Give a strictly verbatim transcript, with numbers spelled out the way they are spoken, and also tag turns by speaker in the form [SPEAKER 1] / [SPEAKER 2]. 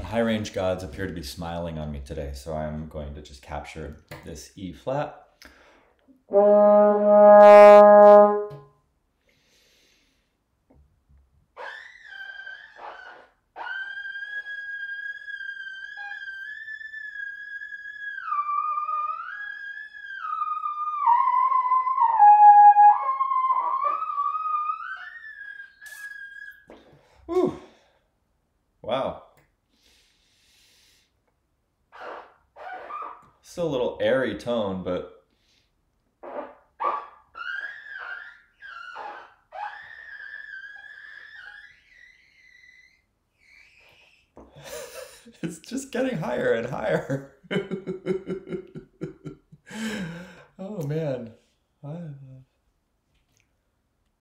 [SPEAKER 1] high range gods appear to be smiling on me today, so I'm going to just capture this E flat. Whew. Wow. Still a little airy tone, but it's just getting higher and higher.